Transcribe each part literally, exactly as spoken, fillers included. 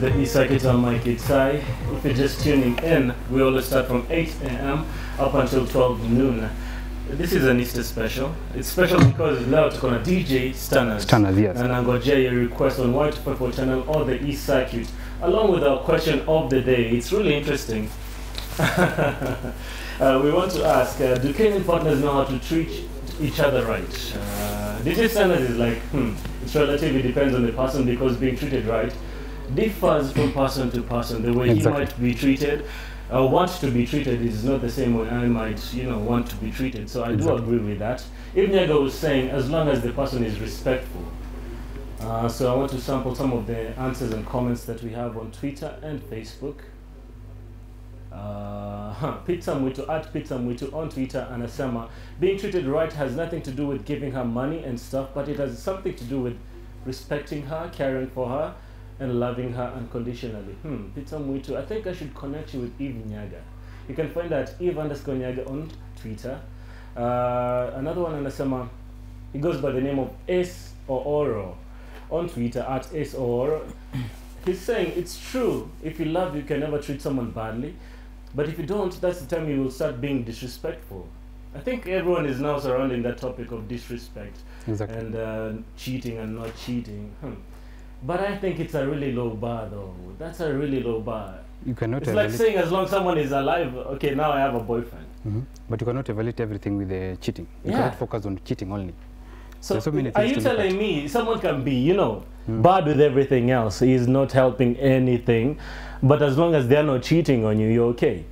the E-Circuit. I'm Mike Itai. If you're just tuning in, we always start from eight A M up until twelve noon. This is an Easter special. It's special because leo tuko na D J Stanners. Stanners, yes. And nangojea your request on Y two five four channel or the E-Circuit, along with our question of the day. It's really interesting. uh, we want to ask, uh, do Kenyan partners know how to treat each other right? Uh, D J Stanners is like, hmm, it's relative, it depends on the person, because being treated right differs from person to person. The way exactly. he might be treated, uh, want to be treated is not the same way I might, you know, want to be treated. So I exactly. do agree with that. Ibn Yaga was saying, as long as the person is respectful. Uh, so I want to sample some of the answers and comments that we have on Twitter and Facebook. Uh, huh, Pizza Mwitu, at Pizza Mwitu on Twitter, anasema, being treated right has nothing to do with giving her money and stuff, but it has something to do with respecting her, caring for her, and loving her unconditionally. Hmm, Pizza Mwitu, I think I should connect you with Eve Nyaga. You can find that Eve underscore Nyaga on Twitter. Uh, another one, anasema, he goes by the name of S Ooro on Twitter, at S Ooro. He's saying, it's true, if you love, you can never treat someone badly. But if you don't, that's the time you will start being disrespectful. I think everyone is now surrounding that topic of disrespect exactly. and uh, cheating and not cheating. Hmm. But I think it's a really low bar, though. That's a really low bar. You cannot. It's like saying, as long as someone is alive, okay, now I have a boyfriend. Mm-hmm. But you cannot evaluate everything with the cheating. You yeah. cannot focus on cheating only. So, so many are you telling at. me someone can be, you know, mm. bad with everything else, he's not helping anything, but as long as they're not cheating on you, you're okay?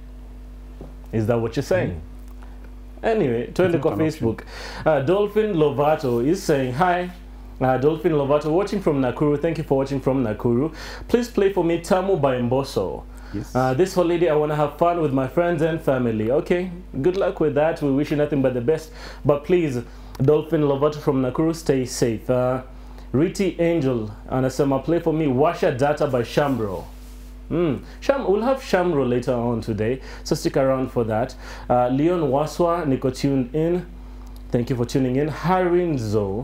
Is that what you're saying? Mm. Anyway, to look on Facebook, uh, Dolphin Lovato is saying, hi, uh, Dolphin Lovato, watching from Nakuru. Thank you for watching from Nakuru. Please play for me Tamu by Mbosso. Yes. Uh, this holiday, I want to have fun with my friends and family. Okay, good luck with that. We wish you nothing but the best. But please, Dolphin Lovato from Nakuru, stay safe. Uh, Riti Angel, anasema, play for me Washa Data by Shamro. Mm. Sham, we'll have Shamro later on today, so stick around for that. Uh, Leon Waswa, Nico tuned in. Thank you for tuning in. Harinzo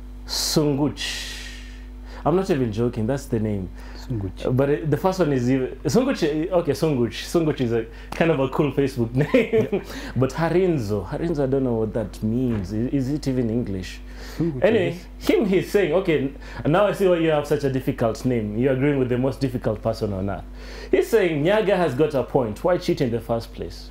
Sunguch. I'm not even joking, that's the name. Sunguch. But it, the first one is even Sunguch. Okay, Sunguch. Sunguch is a kind of a cool Facebook name. Yeah. But Harinzo, Harinzo, I don't know what that means. Is, is it even English? Sunguch, anyway, yes. Him, he's saying, okay, now I see why you have such a difficult name. You're agreeing with the most difficult person on earth. He's saying Nyaga has got a point. Why cheat in the first place?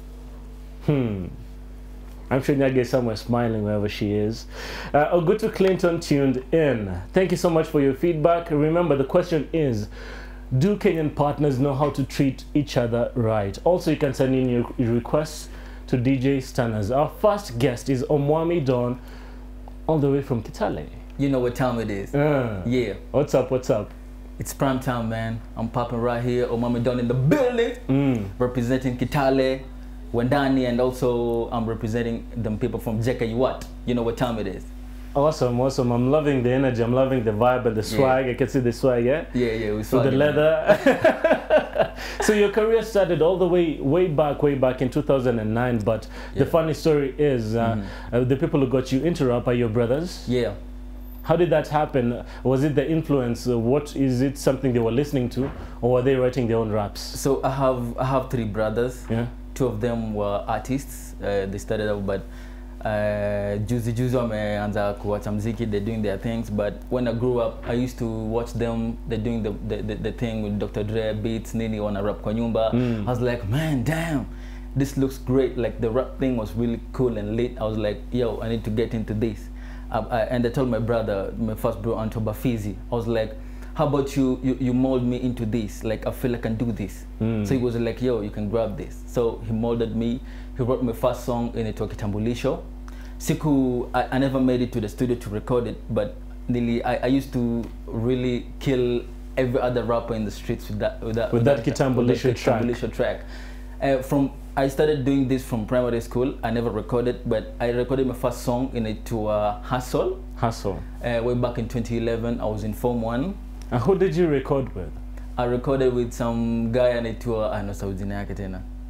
Hmm. I'm sure Nyaga is somewhere smiling wherever she is. Uh, Ogutu Clinton tuned in. Thank you so much for your feedback. Remember, the question is, do Kenyan partners know how to treat each other right? Also, you can send in your, your requests to D J Stanners. Our first guest is Omwami Don, all the way from Kitale. You know what time it is. Uh, yeah. What's up, what's up? It's prime time, man. I'm popping right here. Omwami Don in the building. Mm. Representing Kitale, Wendani, and also I'm representing them people from Jeka Yuat. You know what time it is. Awesome, awesome. I'm loving the energy. I'm loving the vibe and the swag. Yeah. I can see the swag, yeah? Yeah, yeah. We With the leather. So your career started all the way, way back, way back in two thousand nine. But yeah. the funny story is, uh, mm-hmm. uh, the people who got you into rap are your brothers. Yeah. How did that happen? Was it the influence? Uh, what is it? Something they were listening to, or were they writing their own raps? So I have, I have three brothers. Yeah. Two of them were artists. Uh, they started out, but uh, juzi juzi wameanza kuwacha mziki. They're doing their things. But when I grew up, I used to watch them. They're doing the the, the, the thing with Doctor Dre, beats, nini, wana rap kwa nyumba. Mm. I was like, man, damn, this looks great. Like the rap thing was really cool and lit. I was like, yo, I need to get into this. I, I, and I told my brother, my first bro, Anto Bafizi, I was like, how about you, you, you mold me into this? Like, I feel I can do this. Mm. So he was like, yo, you can grab this. So he molded me. He wrote my first song in a Kitambulisho. Siku, I, I never made it to the studio to record it, but nearly, I, I used to really kill every other rapper in the streets with that with that, with with that Kitambulisho track. Kitambulisho track. Uh, from I started doing this from primary school. I never recorded, but I recorded my first song in it to uh, Hustle. Hustle. Uh, way back in twenty eleven, I was in Form One. And who did you record with? I recorded with some guy and it to uh, I know Saudi Tena.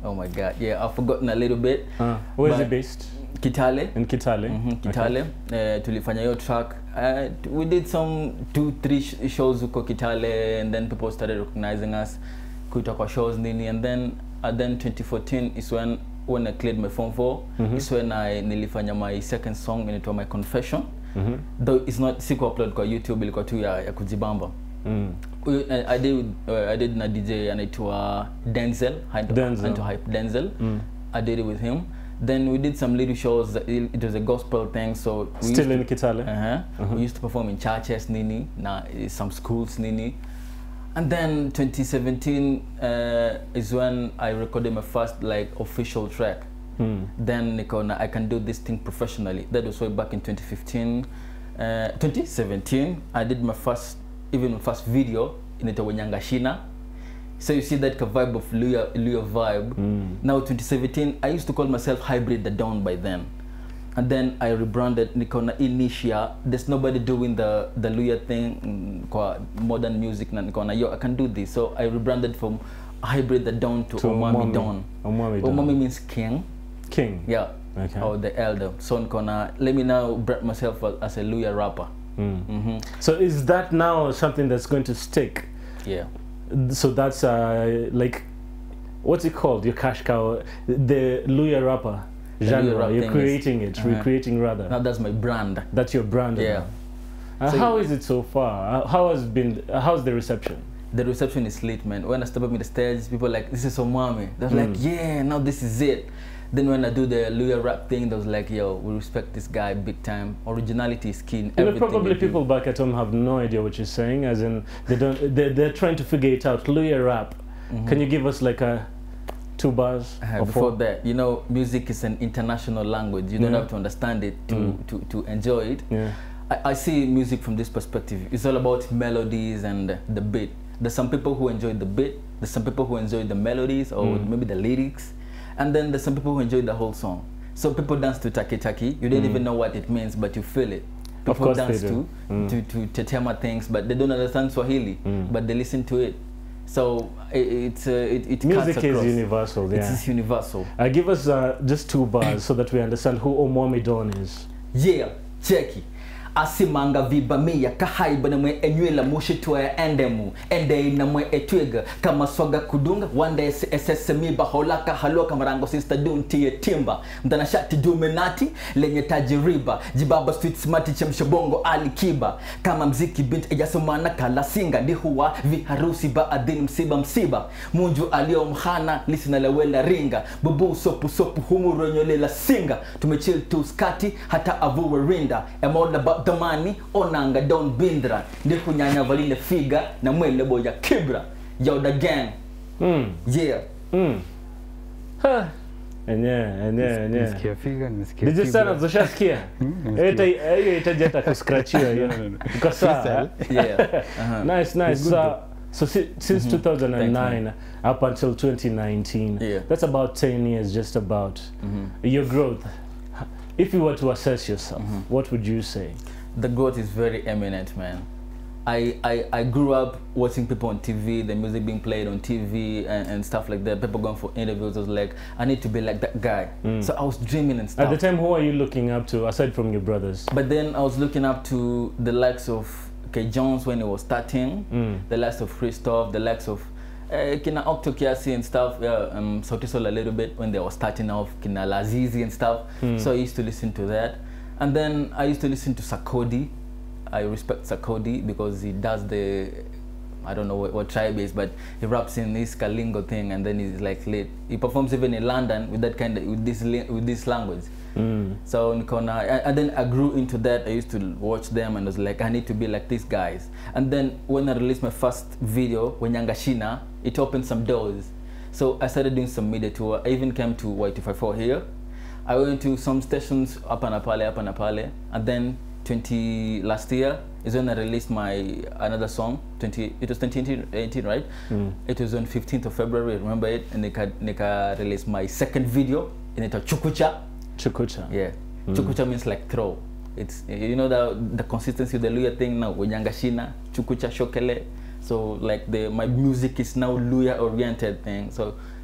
Oh my God, yeah, I've forgotten a little bit. Uh, where is But- it based? Kitale. In Kitale. Mhm, Kitale. Uh, tulifanya hiyo track. Uh, we did some two, three sh shows huko Kitale, and then people started recognizing us. Kuita kwa shows nini, and then and then twenty fourteen is when when I cleared my phone for. Mhm. Is when I nilifanya my second song inaitwa My Confession. Mhm. Though it's not siku upload kwa YouTube, ilikuwa tu ya, ya kujibamba. Mm. We- I, I did uh, I did na D J anaitwa Denzel, Hanto, Denzel. Hanto Hype Denzel. Mm. I did it with him. Then we did some little shows. It, it was a gospel thing, so we used Still to- in Kitale. Uh-huh. Uh-huh. We used to perform in churches, nini, na some schools, nini. And then twenty seventeen uh, is when I recorded my first like official track. Mm. Then Nikona, I can do this thing professionally. That was way back in twenty fifteen. Uh, twenty seventeen, I did my first, even my first video in it Nyangashina. So you see that ka vibe of Luya, Luya vibe. Mm. Now twenty seventeen, I used to call myself Hybrid the Dawn by then. And then I rebranded Nikona Initia. There's nobody doing the the Luya thing, mm, kwa modern music na Nikona, yo, I can do this. So I rebranded from Hybrid the Dawn to, To Omami Omami. Dawn. Omami Dawn. Omami means king. King. Yeah. Okay. Or the elder. So Nikona, let me now brand myself as- as a Luya rapper. Mm. Mm-hmm. So is that now something that's going to stick? Yeah. So that's uh, like, what's it called? Your cash cow, the Luya rapper The Luya genre. rap You're thing creating is- it, uh-huh. recreating rather. Now that's my brand. That's your brand. Yeah. now. Uh, So how you- is it so far? Uh, How has been? Uh, how's the reception? The reception is lit, man. When I step up on the stage, people are like, this is Omami. They're Mm. like, yeah, now this is it. Then when I do the Luya rap thing, they was like, yo, we respect this guy big time. Originality is key in You know, everything probably you do. people back at home have no idea what you're saying, as in they don't. They're, they're trying to figure it out. Luya rap. Mhm. Can you give us like a two bars Uh, or before four? that, you know, music is an international language. You don't Yeah. have to understand it to, Mm. to, to enjoy it. Yeah. I, I see music from this perspective. It's all about melodies and the beat. There's some people who enjoy the beat. There's some people who enjoy the melodies or Mm. maybe the lyrics. And then there's some people who enjoy the whole song. So people dance to Taki Taki. You don't Mm. even know what it means, but you feel it. People Of course they dance do. to, Mm. to, to Tetema things, but they don't understand Swahili, Mm. but they listen to it. So it, it's, uh, it, it Music cuts is across. universal. Yeah. It's universal. Uh, give us uh, just two bars so that we understand who Omami Dawn is. Yeah, cheki. Asimanga vibamia kahaiba na mwe enywela mushitwa ya endemu ende na mwe etwiga kama swaga kudunga wande ssmi baholaka haloka marango sister dunti timba mtana shati dumenati lenye tajiriba jibaba street smart chemshabongo alikiba kama mziki bint ejasomana kala singa ndi huwa viharusi baadini msiba msiba munju aliyomhana lisina lewela ringa bubu sopu sopu humuro nyolela singa tumechill tu skati hata avuwe rinda emola ba the money onanga don bindra ndi kunyanya valine figa na mwele boya kibra yo the gang Mm. yeah Mm. Ha. Enyewe, enyewe, enyewe. Nimesikia figa, nimesikia Did you kibra. sana zoshasikia? Mm, nimesikia. Hiyo hiyo itaje hata kuscratchiwa hiyo. No, no, no. Iko sawa. yeah uh-huh. Nice, nice. It's good So, so si- since two thousand nine Thanks, up until twenty nineteen, Yeah. that's about ten years, just about. Mhm. Your growth. If you were to assess yourself, Mhm. what would you say? The growth is very eminent, man. I, I, I grew up watching people on T V, the music being played on T V and, and stuff like that. People going for interviews. I was like, I need to be like that guy. Mm. So I was dreaming and At stuff. the time, who are you looking up to aside from your brothers? But then I was looking up to the likes of K. Jones when he was starting, Mm. the likes of Christoph, the likes of uh, Kina Octo Kiasi and stuff, yeah, um, Sauti Sol a little bit when they were starting off, Kina Lazizi and stuff. Mm. So I used to listen to that. And then I used to listen to Sarkodie. I respect Sarkodie because he does the, I don't know what, what tribe is, but he raps in this Kalingo thing and then he's like lit. He performs even in London with that kind of, with this, li- with this language. Mm. So Nikona, and, and then I grew into that. I used to watch them and I was like, I need to be like these guys. And then when I released my first video, Wenyangashina, it opened some doors. So I started doing some media tour. I even came to Y two five four here. I went to some stations up and Apale, up and Apale, and then twenty last year is when I released my another song. twenty it was twenty eighteen, right? Mm. It was on fifteenth of February. Remember it? And Nika Nika released my second video in it, Chukucha. Chukucha. Yeah, Mm. Chukucha means like throw. It's, you know, the the consistency of the Luya thing now. Wenyangashina, Chukucha Shokele. So like the my music is now Luya oriented thing. So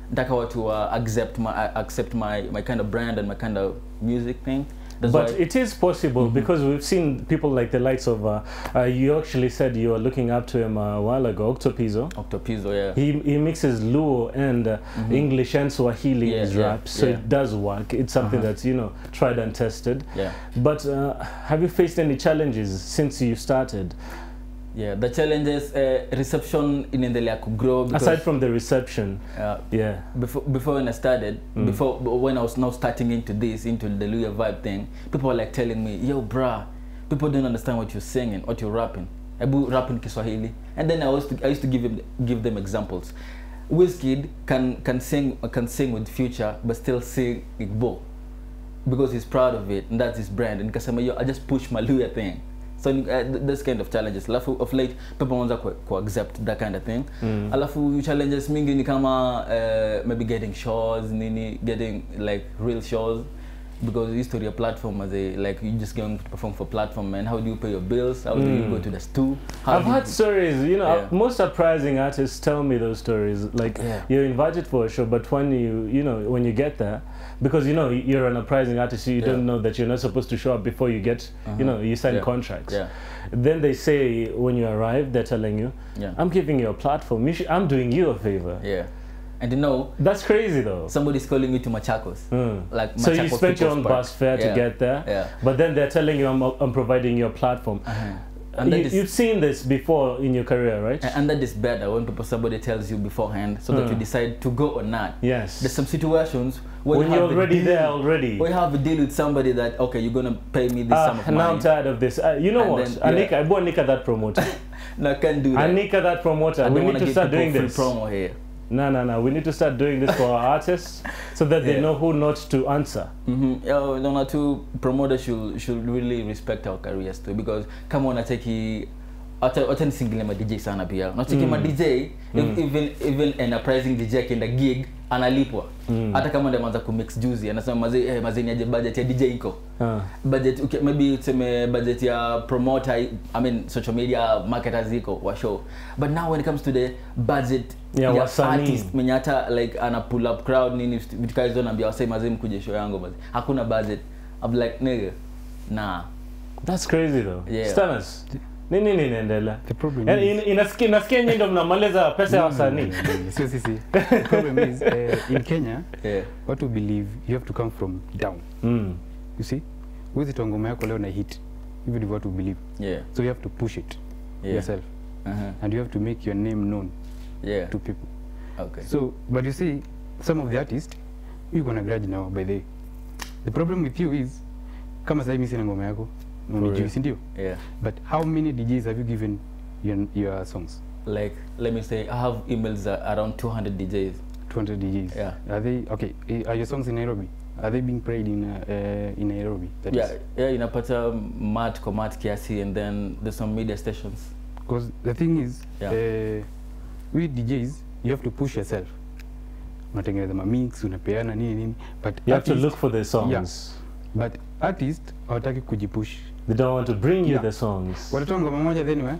nataka watu uh, accept my uh, accept my my kind of brand and my kind of music thing. That's but why it is possible mm-hmm. because we've seen people like the likes of uh, uh, you actually said you were looking up to him a while ago, Octopizzo. Octopizzo, yeah. He he mixes Luo and uh, mm-hmm. English and Swahili in yeah, his yeah, rap, so yeah. it does work. It's something uh-huh. that's, you know, tried and tested. Yeah. But uh, have you faced any challenges since you started? Yeah, the challenges, uh, reception inaendelea ku grow. Aside from the reception, uh, yeah. Before before when I started, mm. before when I was now starting into this, into the Luya vibe thing, people were like telling me, "Yo, bruh, people don't understand what you're singing, what you're rapping. Ebu rapping Kiswahili." And then I was to, I used to give him give them examples. Wizkid can can sing can sing with Future, but still sing Igbo because he's proud of it, and that's his brand. And kasema, yo, I just push my Luya thing. So uh, this kind of challenges. Alafu of late people want to accept that kind of thing. Mm. Alafu challenges mingi ni kama uh, maybe getting shows, nini, getting like real shows, because you used to be a platform as a like you just going to perform for platform, and how do you pay your bills? How mm. do you go to the stew? How I've heard you, stories, you know, yeah. most surprising artists tell me those stories. Like yeah. you're invited for a show, but when you you know when you get there, because you know you're an uprising artist, so you yeah. don't know that you're not supposed to show up before you get, uh-huh. you know, you sign yeah. contracts. Yeah. Then they say when you arrive, they're telling you, yeah. I'm giving you a platform. You should, I'm doing you a favor. Yeah. And you know, that's crazy though. Somebody's calling me to Machakos. Mm. Like Machakos, so you spent your own Park. bus fare yeah. to get there, yeah. but then they're telling you I'm, I'm providing you a platform. Uh-huh. And you, is, you've seen this before in your career, right? And, and that is better when people somebody tells you beforehand, so mm. that you decide to go or not. Yes. There's some situations where when you you're have already deal, there already. We have a deal with somebody that okay, you're gonna pay me this uh, sum of money. Now I'm tired of this. Uh, you know and what? Then, Anika, yeah. I bought Anika that promoter. No, I can't do that. Anika that promoter. I we don't need to start doing this. Free promo here. No, no, no. We need to start doing this for our artists so that yeah. they know who not to answer. Mm-hmm. Yeah, no, no, two promoters should should really respect our careers too, because come on, I take it. Hata single ma D J sana pia. Na cheki ma D J mm. even even an uprising D J akienda gig analipwa. Hata mm. kama ndio anaanza ku mix juicy anasema mazee eh mazee ni aje budget ya D J iko. Uh. Budget okay, maybe useme budget ya promoter, I mean social media marketers iko wa show. But now when it comes to the budget yeah, ya wasanii. Artist mwenye hata like ana pull up crowd nini vitu kama hizo naambia wasee mazee mkuje show yangu mazee. Hakuna budget. I'm like nigga. Nah. That's crazy though. Yeah. Stanis. Nini nini endelea? The problem yani, is inasikia nasikia nyinyi ndio mnamaliza pesa ya wasanii. So see see. The problem is uh, in Kenya, yeah. what we believe you have to come from down. Mm. You see? With it ngoma yako leo na hit. Even if what we believe. Yeah. So you have to push it yeah. yourself. Uh-huh. And you have to make your name known yeah. to people. Okay. So, but you see, some of the artists, you're gonna grudge now by the the problem with you is kama sasa mimi sina ngoma yako. No G C, yeah. But how many D Js have you given your, your songs? Like, let me say, I have emails uh, around two hundred D Js. two hundred D Js? Yeah. Are they, okay, are your songs in Nairobi? Are they being played in uh, uh, in Nairobi? That yeah, is? yeah, inapata mat kwa mat kiasi, and then there's some media stations. Because the thing is, yeah. uh, with D Js, you have to push yourself. Unatengeneza ma mix, unapeana nini nini. But you have to look for the songs. Yeah. But artists hawataki kujipush. They don't want to bring you yeah. the songs. Watatoa ngoma moja then we?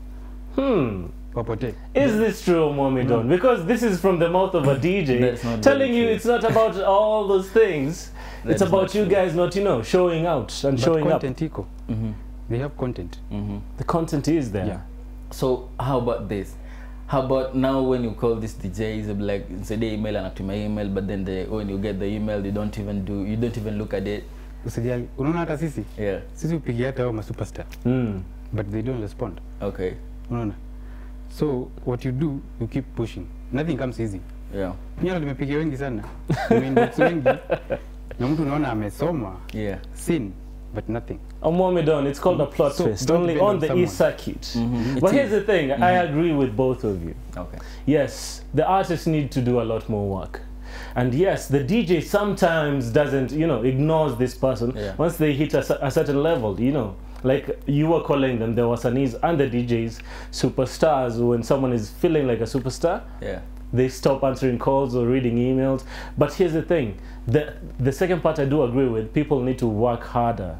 Hmm. Wapote. Is this true, Mommy Don? No. Because this is from the mouth of a D J telling you it's not about all those things. It's about you guys not, you know, showing out and but showing content up. Iko. Mm-hmm. They have content. Mm-hmm. The content is there. Yeah. So how about this? How about now when you call this D Js, like say they email and to my email, but then they, when you get the email, you don't even do, you don't even look at it. Usijali. Unaona hata sisi? Yeah. Sisi upigia hata hao ma superstar. Mm. But they don't respond. Okay. Unaona? So what you do, you keep pushing. Nothing comes easy. Yeah. Mimi nimepigia wengi sana. Nimeinbox wengi. Na mtu unaona amesoma. Yeah. Sin, but nothing. On Mommy Don, it's called a plot so twist, only on, on the someone. East Circuit. Mm-hmm. But it here's is. the thing, mm-hmm. I agree with both of you. Okay. Yes, the artists need to do a lot more work. And yes, the D J sometimes doesn't, you know, ignores this person. Yeah. Once they hit a, a certain level, you know, like you were calling them, the Wasanis and the D Js, superstars. When someone is feeling like a superstar, yeah, they stop answering calls or reading emails. But here's the thing, the, the second part I do agree with, people need to work harder.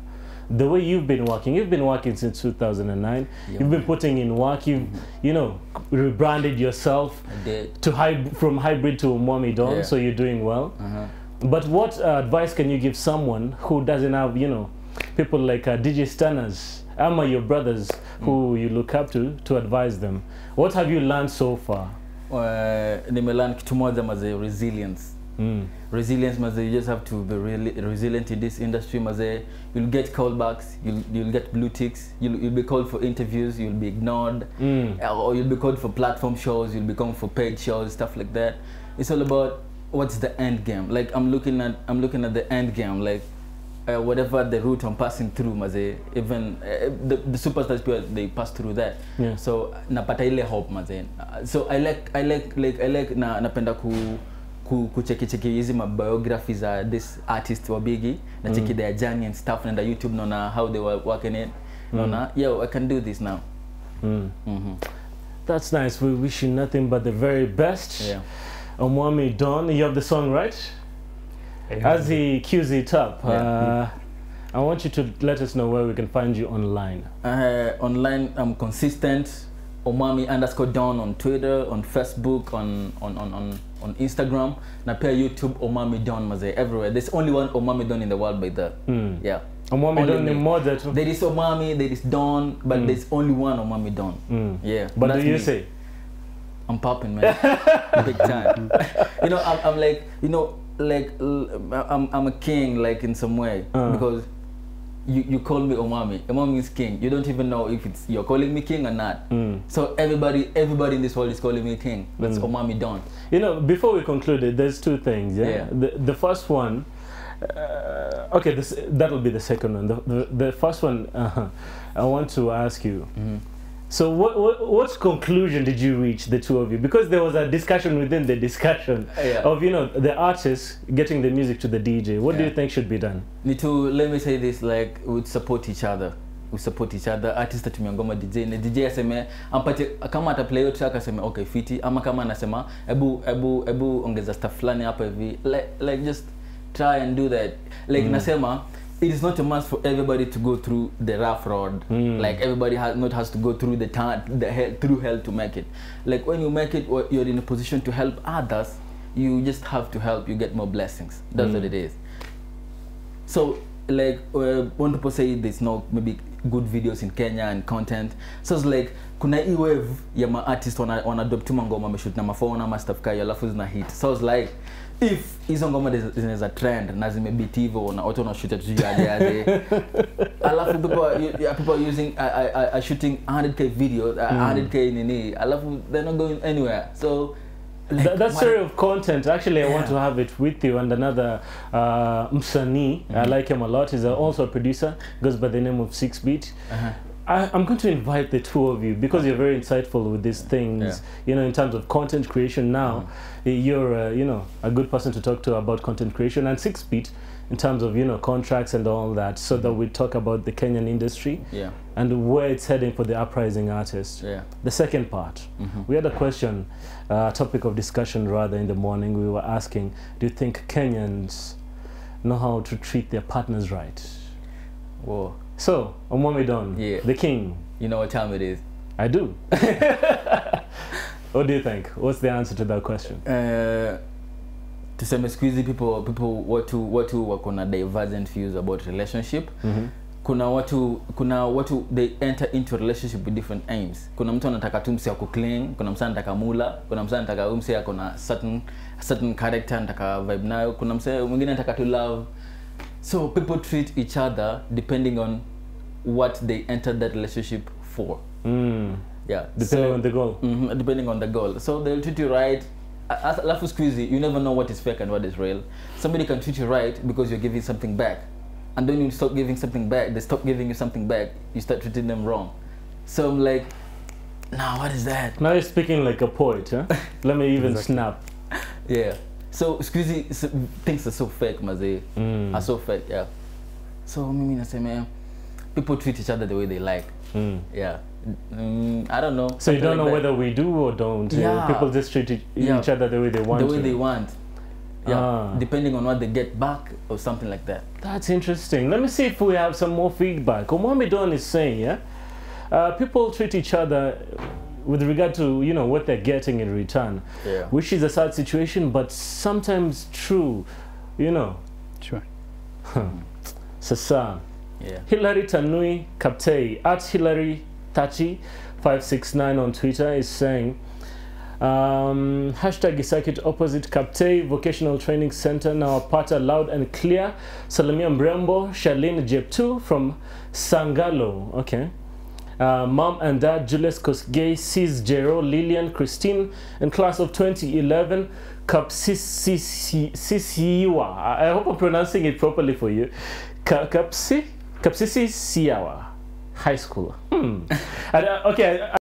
the way you've been working, you've been working since two thousand nine. Yeah, you've been man. putting in work. You've, Mm-hmm. you know, rebranded yourself I did. to hyb from hybrid to Omwami Don. Yeah. So you're doing well. Uh-huh. But what uh, advice can you give someone who doesn't have, you know, people like uh, D J Stanners, Ama, your brothers, Mm. who you look up to, to advise them? What have you learned so far? Uh, nimelearn kitu moja maze, resilience. Mm. Resilience maze, you just have to be really resilient in this industry maze. You'll get callbacks, you'll you'll get blue ticks, you'll you'll be called for interviews, you'll be ignored, Mm. uh, or you'll be called for platform shows, you'll be called for paid shows, stuff like that. It's all about what's the end game. Like I'm looking at I'm looking at the end game, like uh, whatever the route I'm passing through maze, even uh, the, the superstars people, they pass through that. Yeah. So napata ile hope maze. Uh, so I like I like like I like na napenda ku ku kucheki cheki hizi ma biographies za this artist wa bigi na cheki their journey and stuff, and the YouTube naona how they were working it. Naona yo I can do this now. Mm. Mhm. That's nice. We wish you nothing but the very best. Yeah. Omwami Don, you have the song, right? As he cues it up, Yeah. uh, I want you to let us know where we can find you online. Uh, online, I'm consistent. Omwami underscore Don on Twitter, on Facebook, on on on on, on Instagram. Na pia YouTube Omwami Don maze, everywhere. There's only one Omwami Don in the world by the Mm. yeah. Omwami Only Don me. ni moja tu. There is Omwami, there is Don, but Mm. there's only one Omwami Don. Mm. Yeah. But do that's you me. say? I'm popping, man, big time. You know, I'm, I'm like, you know, like l- I'm, I'm a king, like in some way, Uh. because you, you call me Omwami. Omwami is king. You don't even know if it's you're calling me king or not. Mm. So everybody, everybody in this world is calling me king. That's Mm. Omwami Don. You know, before we conclude it, there's two things. Yeah. Yeah. The the first one. Uh, okay, this that'll be the second one. The the, the first one, uh, I want to ask you. Mm-hmm. So what, what what conclusion did you reach, the two of you? Because there was a discussion within the discussion Yeah. of, you know, the artists getting the music to the D J. What do Yeah. you think should be done? Need to, let me say this, like we support each other. We support each other. Artist atumia ngoma D J, na D J aseme ampate, kama ata play track aseme okay fiti, ama kama anasema ebu ebu ebu ongeza stuff fulani hapa hivi, like like just try and do that. Like Mm. nasema it is not a must for everybody to go through the rough road. Mm. Like everybody has not has to go through the ta- the hell through hell to make it. Like when you make it, or you're in a position to help others, you just have to help. You get more blessings. That's Mm. what it is. So like uh, when people say there's no maybe good videos in Kenya and content, so it's like kuna hii wave ya ma artist wana wana adopt tu ngoma wameshoot na mafona ama stuff kaya alafu zina hit. So it's like if hizo ngoma zinaweza trend na zimebeat hivyo na watu wanashoot tu ya yade alafu people are, yeah, people are using I, I, I shooting one hundred K videos, uh, Mm. one hundred K nini alafu they're not going anywhere. So like, That, that what- story of content, actually, I want Yeah. to have it with you. And another uh, Msani, I like him a lot. He's a, also a producer, goes by the name of Six Beat. uh-huh. I, I'm going to invite the two of you because you're very insightful with these things. Yeah. You know, in terms of content creation. Now, you're uh, you know, a good person to talk to about content creation, and Six Beat in terms of, you know, contracts and all that, so that we talk about the Kenyan industry Yeah. and where it's heading for the uprising artists. Yeah. The second part, Mhm. we had a question, uh, topic of discussion rather in the morning. We were asking, do you think Kenyans know how to treat their partners right? Whoa. So, Omwami Don, Yeah. the king, You know what time it is. I do. What do you think? What's the answer to that question? Uh, tuseme siku hizi people people watu watu wako na divergent views about relationship. Mhm. Kuna watu kuna watu they enter into a relationship with different aims. Kuna mtu anataka tu msi ako clean, kuna mtu anataka mula, kuna mtu anataka msi ako na certain certain character anataka vibe nayo, kuna mtu mwingine anataka to love. So people treat each other depending on what they entered that relationship for. Mm. Yeah. Depending So- on the goal. Mhm, depending on the goal. So they'll treat you right. As alafu squeezy, you never know what is fake and what is real. Somebody can treat you right because you're giving something back. And then you stop giving something back, they stop giving you something back, you start treating them wrong. So I'm like, nah, what is that? Now you're speaking like a poet, huh? Let me even Exactly. snap. Yeah. So squeezy s- things are so fake, maze. Mm. Are so fake, yeah. So mimi nasema, people treat each other the way they like. Mm. Yeah. Mm, I don't know. So you something don't like know that. whether we do or don't. Uh, Yeah. people just treat each Yeah. other the way they want the way to. they want. Yeah, Ah. depending on what they get back or something like that. That's interesting. Let me see if we have some more feedback. Omwamidon is saying, yeah, uh, people treat each other with regard to, you know, what they're getting in return, Yeah. which is a sad situation, but sometimes true, you know. Sure. Sasa. Yeah. Hilary Tanui Kaptei at Hilary thirty five six nine on Twitter is saying, um, hashtag Isakit opposite Kaptei Vocational Training Center now Pata loud and clear. Salamia Mbrembo Charlene Jeptu from Sangalo. Okay. Uh, Mom and Dad Julius Kosgei, Sis Jero, Lillian, Christine, and class of twenty eleven, Kapsisiwa. I I hope I'm pronouncing it properly for you. Ka- Kapsi? Kapsisi Siawa High School. Hmm. And, uh, okay.